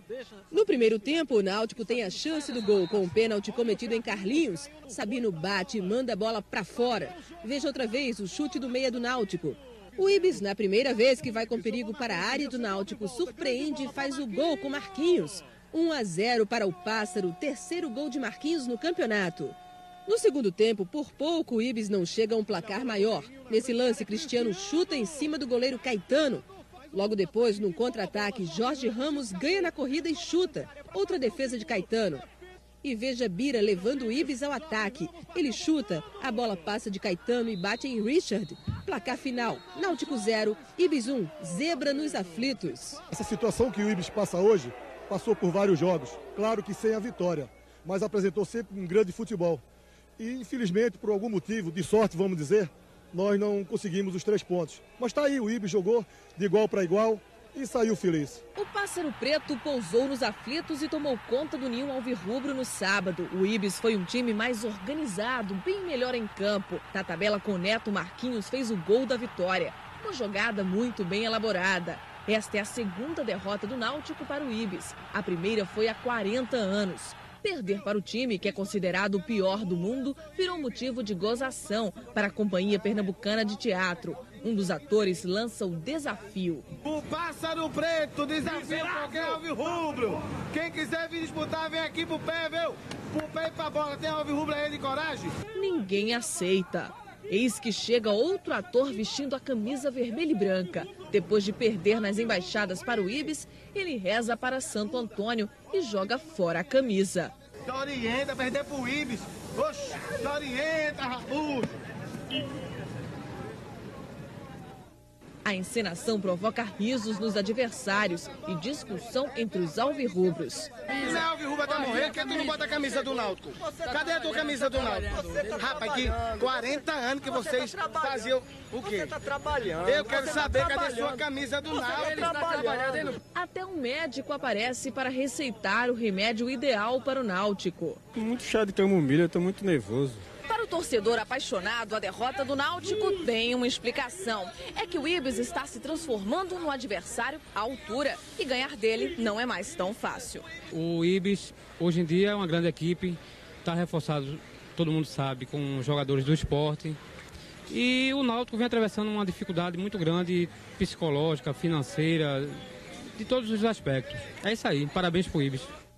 No primeiro tempo, o Náutico tem a chance do gol com um pênalti cometido em Carlinhos. Sabino bate e manda a bola para fora. Veja outra vez o chute do meia do Náutico. O Ibis, na primeira vez que vai com perigo para a área do Náutico, surpreende e faz o gol com Marquinhos. 1-0 para o Pássaro, terceiro gol de Marquinhos no campeonato. No segundo tempo, por pouco, o Ibis não chega a um placar maior. Nesse lance, Cristiano chuta em cima do goleiro Caetano. Logo depois, num contra-ataque, Jorge Ramos ganha na corrida e chuta. Outra defesa de Caetano. E veja Bira levando o Ibis ao ataque. Ele chuta, a bola passa de Caetano e bate em Richard. Placar final, Náutico 0, Ibis 1, zebra nos aflitos. Essa situação que o Ibis passa hoje, passou por vários jogos. Claro que sem a vitória, mas apresentou sempre um grande futebol. E infelizmente, por algum motivo, de sorte vamos dizer, nós não conseguimos os 3 pontos. Mas está aí, o Ibis jogou de igual para igual e saiu feliz. O Pássaro Preto pousou nos aflitos e tomou conta do ninho alvirrubro no sábado. O Ibis foi um time mais organizado, bem melhor em campo. Na tabela com Neto, Marquinhos fez o gol da vitória. Uma jogada muito bem elaborada. Esta é a segunda derrota do Náutico para o Ibis. A primeira foi há 40 anos. Perder para o time, que é considerado o pior do mundo, virou motivo de gozação para a Companhia Pernambucana de Teatro. Um dos atores lança o desafio. O Pássaro Preto desafia qualquer alvirrubro. Quem quiser vir disputar, vem aqui pro pé, viu? Pro pé e pra bola. Tem alvirrubro aí de coragem? Ninguém aceita. Eis que chega outro ator vestindo a camisa vermelha e branca. Depois de perder nas embaixadas para o Ibis, ele reza para Santo Antônio e joga fora a camisa. Se orienta, perder pro Ibis. Oxe, se orienta, rabujo. A encenação provoca risos nos adversários e discussão entre os alvirrubros. Não é alvirrubra tá morrendo, que tu não bota a camisa do Náutico? Cadê a tua camisa do Náutico? Rapaz, que 40 anos que vocês faziam o quê? Você tá trabalhando. Eu quero saber cadê sua camisa do Náutico? Até um médico aparece para receitar o remédio ideal para o Náutico. Muito chá de camomila, eu tô muito nervoso. Para o torcedor apaixonado, a derrota do Náutico tem uma explicação. É que o Ibis está se transformando no adversário à altura e ganhar dele não é mais tão fácil. O Ibis, hoje em dia, é uma grande equipe, está reforçado, todo mundo sabe, com jogadores do esporte. E o Náutico vem atravessando uma dificuldade muito grande, psicológica, financeira, de todos os aspectos. É isso aí, parabéns para o Ibis.